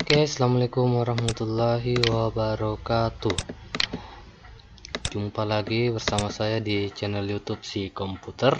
Oke, assalamualaikum warahmatullahi wabarakatuh. Jumpa lagi bersama saya di channel YouTube si komputer.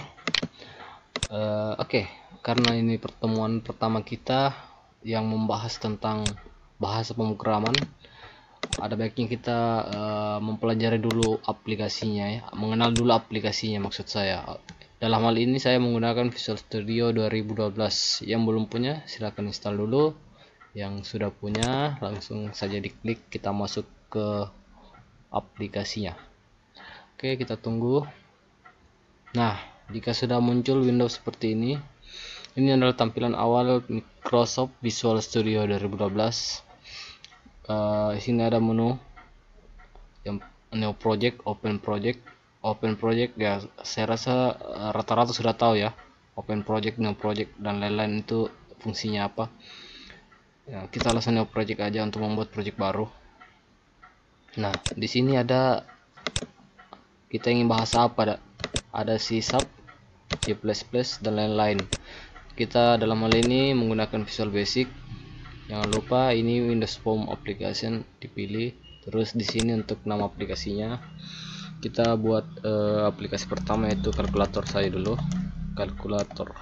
Oke, karena ini pertemuan pertama kita yang membahas tentang bahasa pemrograman, ada baiknya kita mempelajari dulu aplikasinya ya, mengenal dulu aplikasinya maksud saya. Dalam hal ini saya menggunakan Visual Studio 2012. Yang belum punya silahkan install dulu. Yang sudah punya langsung saja diklik, kita masuk ke aplikasinya. Oke, kita tunggu. Nah, jika sudah muncul Windows seperti ini adalah tampilan awal Microsoft Visual Studio 2012. Di sini ada menu yang New Project, Open Project ya, saya rasa rata-rata sudah tahu ya, Open Project, New Project dan lain-lain itu fungsinya apa. Ya, kita langsung New Project aja untuk membuat project baru. Nah, di sini ada kita ingin bahas apa, ada C#, C++ dan lain-lain. Kita dalam hal ini menggunakan Visual Basic. Jangan lupa ini Windows Phone Application dipilih. Terus di sini untuk nama aplikasinya kita buat aplikasi pertama yaitu kalkulator saya dulu. Kalkulator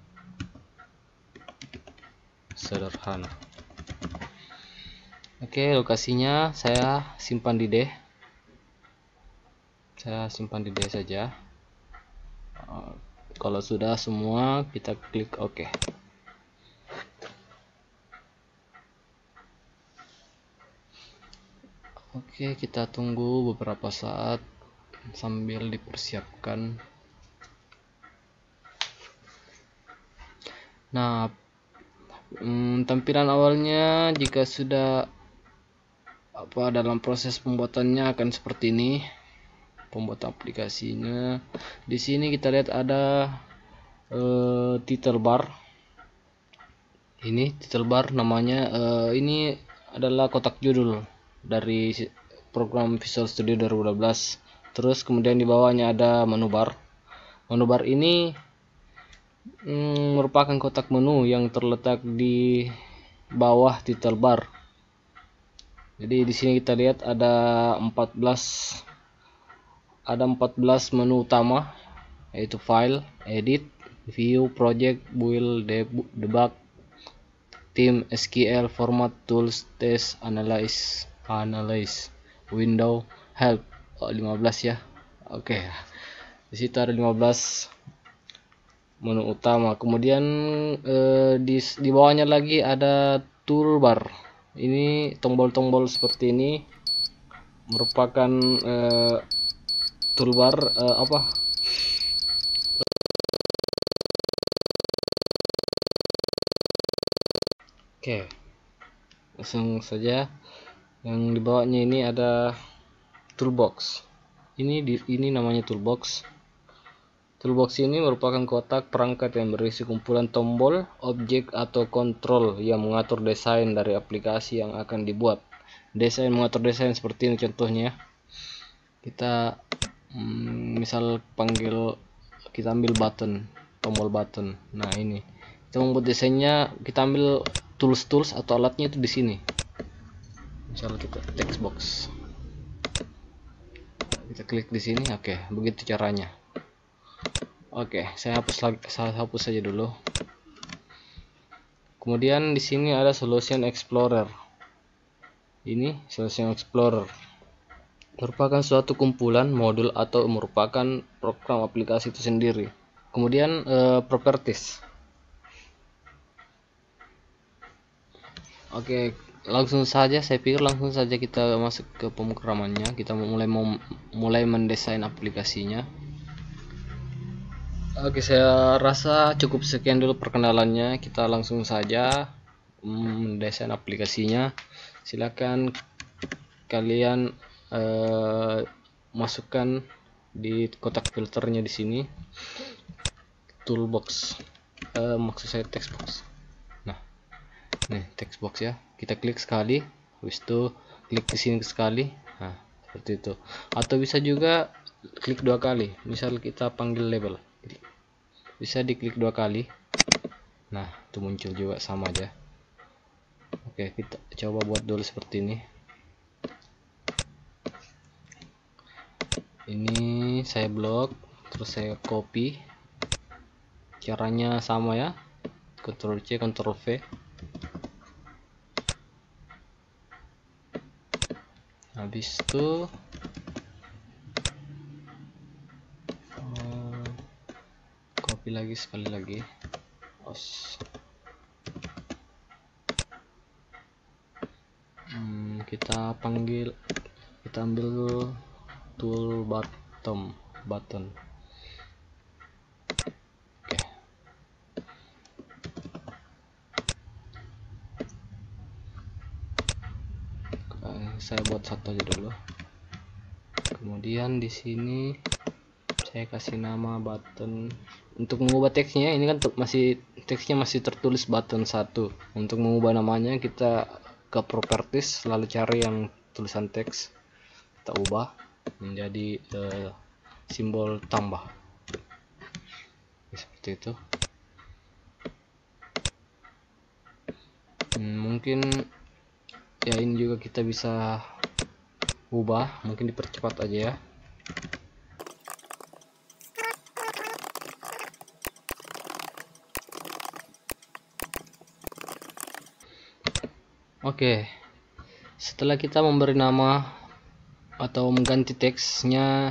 sederhana. Oke, lokasinya saya simpan di D. Saya simpan di D saja. Kalau sudah semua kita klik OK. Oke, kita tunggu beberapa saat sambil dipersiapkan. Nah, tampilan awalnya jika sudah dalam proses pembuatannya akan seperti ini. Pembuatan aplikasinya di sini kita lihat ada title bar. Ini title bar namanya, ini adalah kotak judul dari program Visual Studio 2012. Terus kemudian di bawahnya ada menu bar. Menu bar ini merupakan kotak menu yang terletak di bawah title bar. Jadi di sini kita lihat ada 14 menu utama, yaitu File, Edit, View, Project, Build, Debug, Theme, SQL, Format, Tools, Test, Analyze, Window, Help. 15 ya. Oke. Di situ ada 15 menu utama. Kemudian di bawahnya lagi ada toolbar. Ini tombol-tombol seperti ini merupakan toolbar Oke, langsung saja. Yang di bawahnya ini ada toolbox. Ini namanya toolbox. Toolbox ini merupakan kotak perangkat yang berisi kumpulan tombol, objek atau kontrol yang mengatur desain dari aplikasi yang akan dibuat. Mengatur desain seperti ini contohnya. Kita misal kita ambil tombol button. Nah, ini kita membuat desainnya, kita ambil tools atau alatnya itu di sini. Misal kita text box. Kita klik di sini. Oke, begitu caranya. Oke, saya hapus saja dulu. Kemudian di sini ada Solution Explorer. Ini Solution Explorer merupakan suatu kumpulan modul atau merupakan program aplikasi itu sendiri. Kemudian Properties. Oke, saya pikir langsung saja kita masuk ke pemrogramannya. Kita mulai mendesain aplikasinya. Oke, saya rasa cukup sekian dulu perkenalannya. Kita langsung saja mendesain aplikasinya. Silakan kalian masukkan di kotak filternya di sini toolbox, maksud saya text box. Nah, nih text box ya. Kita klik sekali, habis itu klik di sini sekali. Nah, seperti itu. Atau bisa juga klik 2 kali. Misal kita panggil label, bisa diklik 2 kali. Nah, itu muncul juga sama aja. Oke, kita coba buat dulu seperti ini. Ini saya blok, terus saya copy. Caranya sama ya, Ctrl C Ctrl V. Habis itu copy lagi sekali lagi. Kita ambil tool bottom button. Oke. Saya buat satu aja dulu. Kemudian di sini saya kasih nama button. Untuk mengubah teksnya, ini kan teksnya masih tertulis button 1. Untuk mengubah namanya kita ke properties, lalu cari yang tulisan teks, kita ubah menjadi simbol tambah seperti itu. Mungkin ya ini juga kita bisa ubah, mungkin dipercepat aja ya. Oke, setelah kita memberi nama atau mengganti teksnya,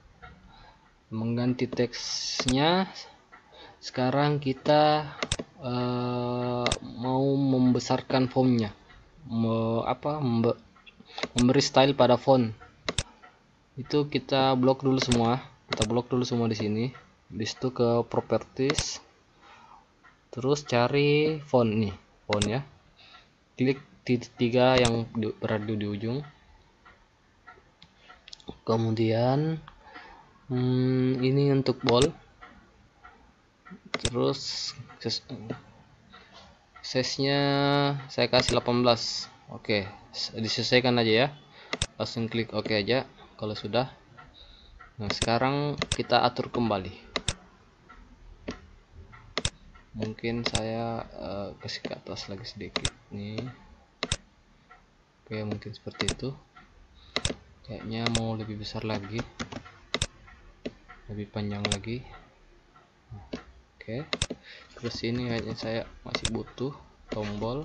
sekarang kita mau membesarkan fontnya, memberi style pada font. Itu kita blok dulu semua, di sini. Habis itu ke properties, terus cari font nih, font ya. Klik titik 3 yang berada di ujung. Kemudian ini untuk bold, terus size-nya saya kasih 18. Oke, disesuaikan aja ya, langsung klik OK aja kalau sudah. Nah, sekarang kita atur kembali. Mungkin saya kasih ke atas lagi sedikit nih. Oke, mungkin seperti itu. Kayaknya mau lebih besar lagi, lebih panjang lagi. Oke, terus ini kayaknya saya masih butuh tombol.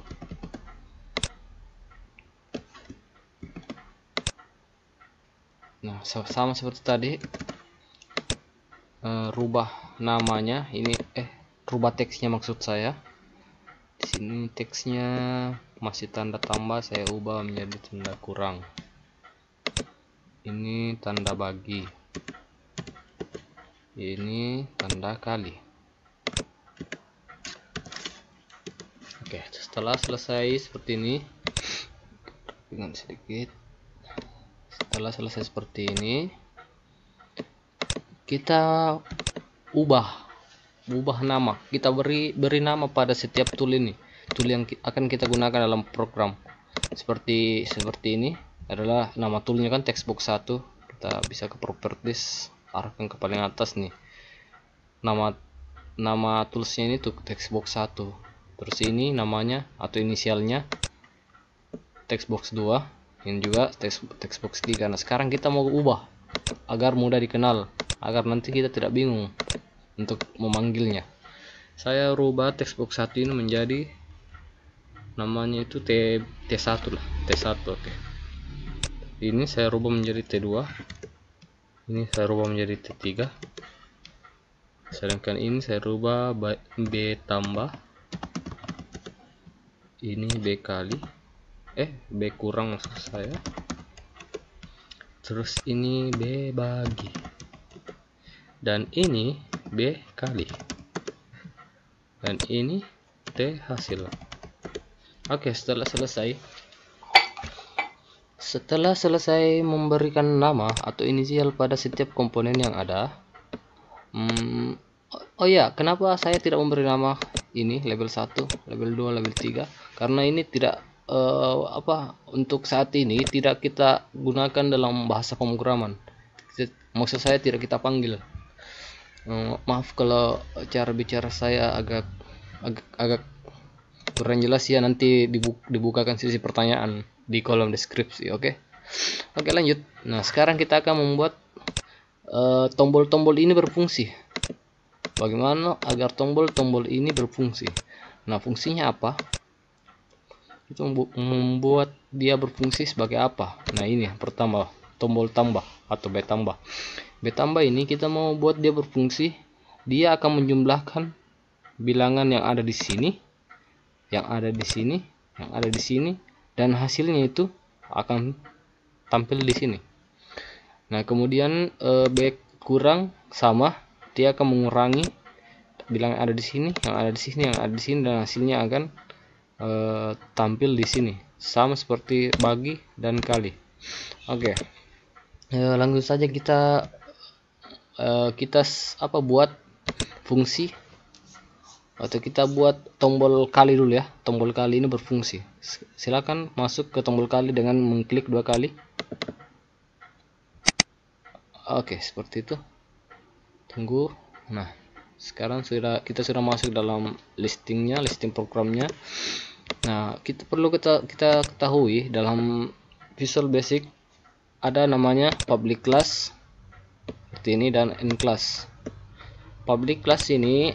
Nah, sama seperti tadi, rubah namanya ini, rubah teksnya maksud saya. Di sini teksnya masih tanda tambah, saya ubah menjadi tanda kurang. Ini tanda bagi, ini tanda kali. Oke, setelah selesai seperti ini, dengan sedikit. Setelah selesai seperti ini, kita ubah nama. Kita beri nama pada setiap tool ini, tool yang akan kita gunakan dalam program. Seperti ini adalah nama toolnya kan textbox 1. Kita bisa ke properties, arahkan ke paling atas nih. Nama toolsnya ini tuh textbox 1. Terus ini namanya atau inisialnya textbox 2. Ini juga textbox 3. Nah, sekarang kita mau ubah agar mudah dikenal, agar nanti kita tidak bingung untuk memanggilnya. Saya rubah textbox 1 ini menjadi namanya itu T1 lah, T1. Oke. Ini saya rubah menjadi T2. Ini saya rubah menjadi T3. Sedangkan ini saya rubah B tambah. Ini B kali. B kurang maksud saya. Terus ini B bagi. Dan ini B kali. Dan ini T hasil. Oke, setelah selesai memberikan nama atau inisial pada setiap komponen yang ada. Oh ya, kenapa saya tidak memberi nama ini level 1, level 2, level 3? Karena ini tidak untuk saat ini tidak kita gunakan dalam bahasa pemrograman. Maksud saya tidak kita panggil. Maaf kalau cara bicara saya agak kurang jelas ya, nanti dibukakan sesi pertanyaan di kolom deskripsi. Oke, lanjut. Nah, sekarang kita akan membuat tombol-tombol ini berfungsi. Bagaimana agar tombol-tombol ini berfungsi? Nah, fungsinya apa? Itu membuat dia berfungsi sebagai apa? Nah, ini pertama, tombol tambah atau B tambah. B tambah ini kita mau buat dia berfungsi, dia akan menjumlahkan bilangan yang ada di sini, yang ada di sini, yang ada di sini, dan hasilnya itu akan tampil di sini. Nah, kemudian B kurang sama, dia akan mengurangi bilangan yang ada di sini, yang ada di sini, yang ada di sini, dan hasilnya akan tampil di sini, sama seperti bagi dan kali. Oke, langsung saja kita buat fungsi, atau kita buat tombol kali dulu ya. Tombol kali ini berfungsi. Silakan masuk ke tombol kali dengan mengklik 2 kali. Oke, seperti itu. Tunggu. Nah, sekarang kita sudah masuk dalam listing programnya. Nah, kita ketahui dalam Visual Basic ada namanya public class seperti ini dan end class. Public class ini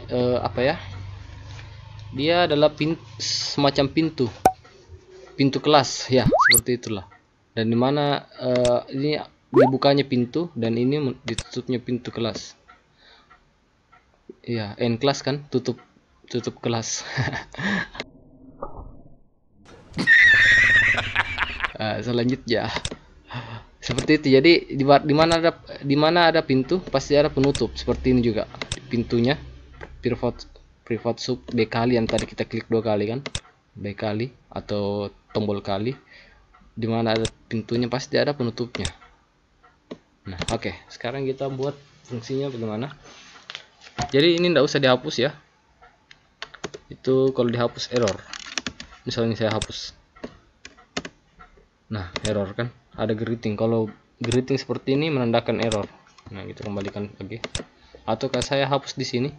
dia adalah semacam pintu kelas ya, seperti itulah. Dan dimana ini dibukanya pintu dan ini ditutupnya pintu kelas. Ya, end class kan tutup kelas. Selanjutnya seperti itu. Jadi di mana ada pintu pasti ada penutup. Seperti ini juga pintunya, private sub B kali yang tadi kita klik 2 kali kan, B kali atau tombol kali. Di mana ada pintunya pasti ada penutupnya. Nah, oke, sekarang kita buat fungsinya bagaimana. Jadi ini tidak usah dihapus ya, itu kalau dihapus error. Misalnya saya hapus, nah error kan, ada greeting. Kalau greeting seperti ini menandakan error. Nah, kita kembalikan lagi. Atau kalau saya hapus di sini,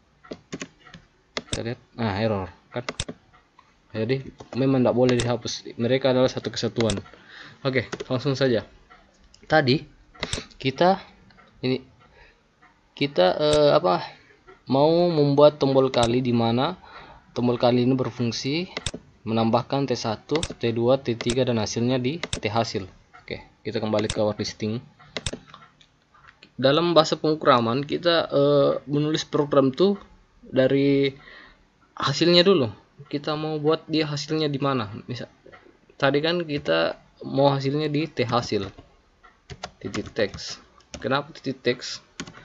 kita lihat, nah error kan. Jadi memang tidak boleh dihapus, mereka adalah satu kesatuan. Oke, langsung saja. Tadi kita mau membuat tombol kali, di mana tombol kali ini berfungsi menambahkan T1, T2, T3 dan hasilnya di T hasil. Oke, kita kembali ke our listing. Dalam bahasa pemrograman kita menulis program tuh dari hasilnya dulu. Kita mau buat dia hasilnya di mana? Misal tadi kan kita mau hasilnya di T hasil. Titik teks. Kenapa titik teks?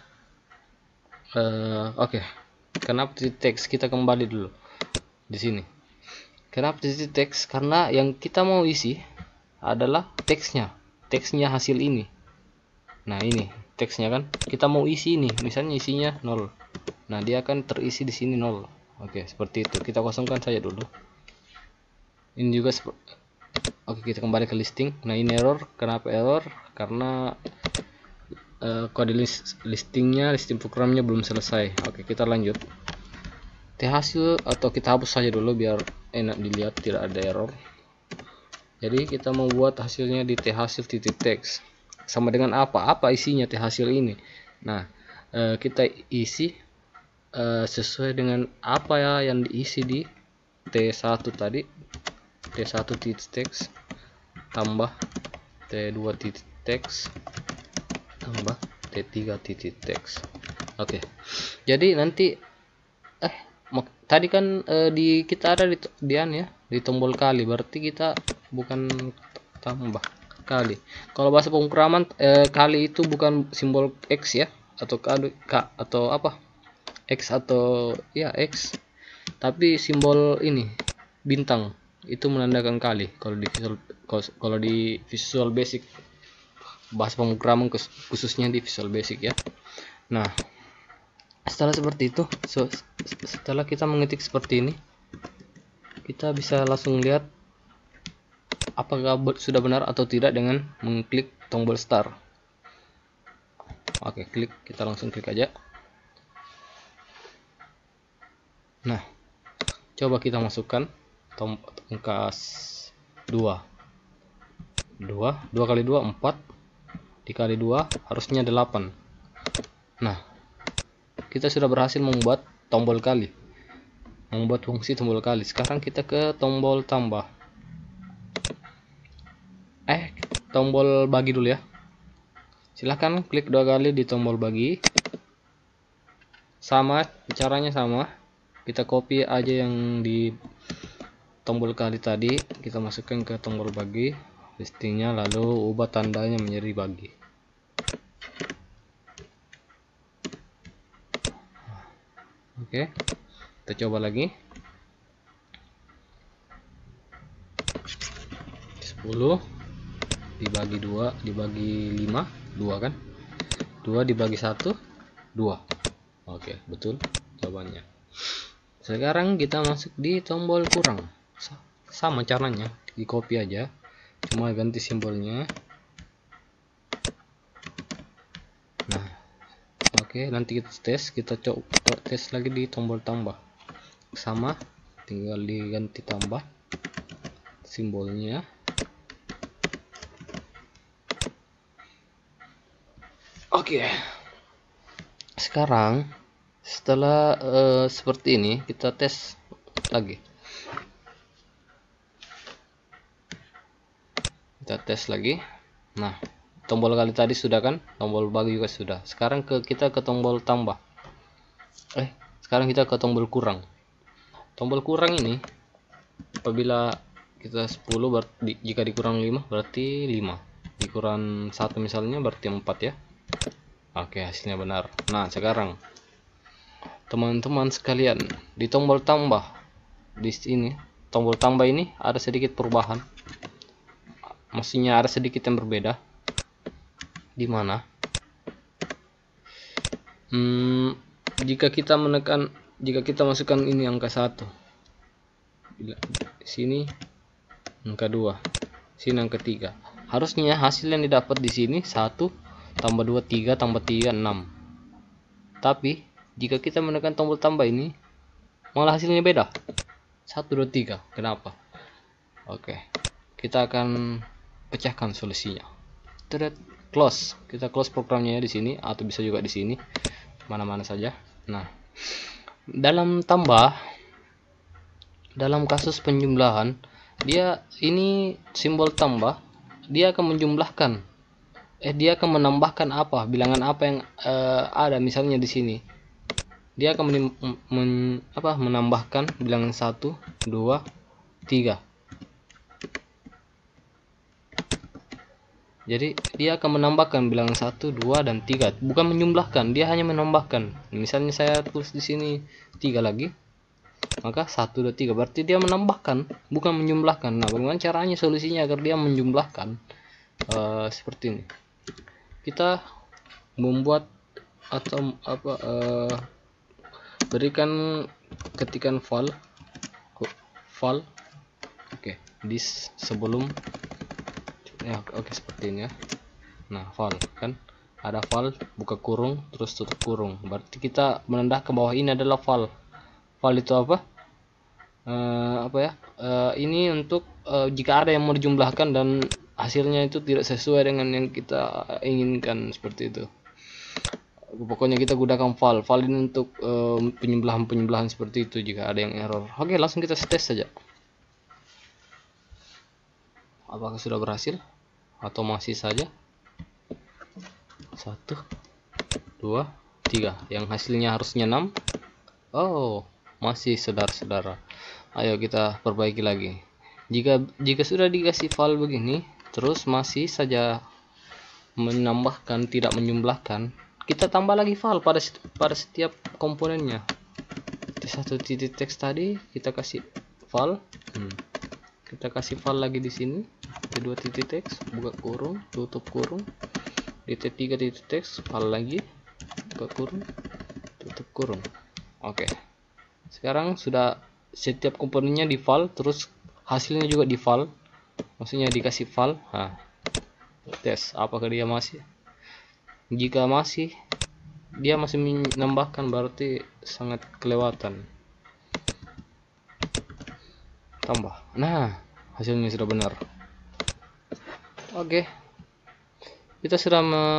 Oke. Kenapa titik teks? Kita kembali dulu di sini. Kenapa titik teks? Karena yang kita mau isi adalah teksnya hasil ini. Nah, ini teksnya kan. Kita mau isi ini, misalnya isinya 0. Nah, dia akan terisi di sini 0. Oke, seperti itu. Kita kosongkan saja dulu. Ini juga oke, kita kembali ke listing. Nah, ini error. Kenapa error? Karena kode listing programnya belum selesai. Oke, kita lanjut. T hasil, atau kita hapus saja dulu biar enak dilihat, tidak ada error. Jadi kita mau buat hasilnya di T hasil titik teks. Sama dengan apa isinya T hasil ini. Nah, kita isi sesuai dengan apa ya yang diisi di T1 tadi. T1 titik teks tambah T2 titik teks tambah T3 titik teks. Oke. Jadi nanti tadi kan kita ada di tombol kali, berarti kita bukan tambah kali. Kalau bahasa pemrograman kali itu bukan simbol X ya, atau atau apa? X atau ya X. Tapi simbol ini bintang itu menandakan kali kalau di Visual Basic, bahasa pemrograman khususnya di Visual Basic ya. Nah, setelah seperti itu, setelah kita mengetik seperti ini, kita bisa langsung lihat apakah sudah benar atau tidak dengan mengklik tombol start. Oke, kita langsung klik aja. Nah, coba kita masukkan angka 2 kali 2 4, dikali 2 harusnya 8. Nah, kita sudah berhasil membuat tombol kali, membuat fungsi tombol kali. Sekarang kita ke tombol tambah, tombol bagi dulu ya. Silahkan klik 2 kali di tombol bagi. Sama caranya, sama, kita copy aja yang di tombol kali tadi, kita masukkan ke tombol bagi listingnya, lalu ubah tandanya menjadi bagi. Oke, kita coba lagi. 10 dibagi 2 dibagi 5, 2 kan, 2 dibagi 1, 2. Oke, betul jawabannya. Sekarang kita masuk di tombol kurang. Sama caranya, di copy aja, cuma ganti simbolnya. Nah, oke, nanti kita tes, kita coba tes lagi di tombol tambah. Sama, tinggal diganti tambah simbolnya. Oke, sekarang setelah seperti ini, kita tes lagi. Kita tes lagi. Nah, tombol kali tadi sudah kan, tombol bagi juga sudah. Sekarang kita ke tombol tambah. Sekarang kita ke tombol kurang. Tombol kurang ini, apabila kita 10 berarti, jika dikurang 5 berarti 5, dikurang 1 misalnya berarti 4 ya. Oke, hasilnya benar. Nah, sekarang teman-teman sekalian, di tombol tambah, di sini tombol tambah ini ada sedikit perubahan, maksudnya ada sedikit yang berbeda. Di mana jika kita masukkan ini angka 1, di sini angka 2, sini angka 3, harusnya hasil yang didapat di sini 1 tambah 2 3 tambah 3 6. Tapi jika kita menekan tombol tambah ini, malah hasilnya beda, 1 2 3. Kenapa? Oke, kita akan pecahkan solusinya. Close, kita close programnya di sini, atau bisa juga di sini, mana-mana saja. Nah, dalam kasus penjumlahan, dia ini simbol tambah, dia akan menjumlahkan, dia akan menambahkan apa, bilangan apa yang ada. Misalnya di sini dia akan menambahkan bilangan 1 2 3. Jadi dia akan menambahkan bilangan 1 2 dan 3, bukan menjumlahkan, dia hanya menambahkan. Misalnya saya tulis di sini 3 lagi, maka 1 2 3, berarti dia menambahkan, bukan menjumlahkan. Nah, bagaimana caranya, solusinya agar dia menjumlahkan? Seperti ini. Kita membuat atau berikan ketikan file. Oke, di sebelum ya, oke, seperti ini ya. Nah, file kan ada file, buka kurung terus tutup kurung, berarti kita menandah ke bawah ini adalah file. File itu apa? Ini untuk jika ada yang mau dijumlahkan dan hasilnya itu tidak sesuai dengan yang kita inginkan, seperti itu. Pokoknya kita gunakan file ini untuk penyembelahan seperti itu jika ada yang error. Oke, langsung kita tes saja. Apakah sudah berhasil atau masih saja? 1 2 3, yang hasilnya harusnya 6. Oh, masih, saudara-saudara. Ayo kita perbaiki lagi. Jika sudah dikasih file begini terus masih saja menambahkan, tidak menjumlahkan, kita tambah lagi file pada setiap komponennya. Di satu titik teks tadi kita kasih file, kita kasih file lagi di sini, kedua titik teks, buka kurung tutup kurung, di titik 3 titik teks, file lagi, buka kurung tutup kurung. Oke, sekarang sudah setiap komponennya di file, terus hasilnya juga di file, maksudnya dikasih file. Nah, tes apakah dia masih. Jika dia masih menambahkan, berarti sangat kelewatan. tambah. Nah, hasilnya sudah benar. Oke, kita sudah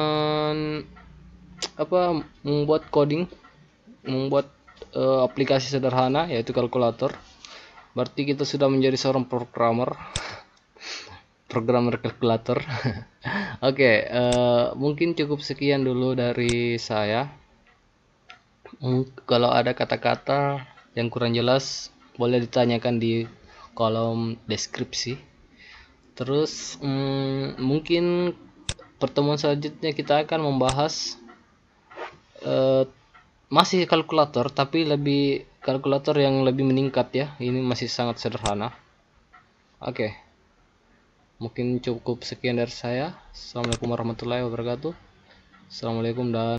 membuat coding, membuat aplikasi sederhana yaitu kalkulator. Berarti kita sudah menjadi seorang programmer kalkulator. Oke, mungkin cukup sekian dulu dari saya. Kalau ada kata-kata yang kurang jelas boleh ditanyakan di kolom deskripsi. Terus mungkin pertemuan selanjutnya kita akan membahas masih kalkulator, tapi lebih kalkulator yang lebih meningkat ya. Ini masih sangat sederhana. Oke, mungkin cukup sekian dari saya. Assalamualaikum warahmatullahi wabarakatuh. Assalamualaikum dan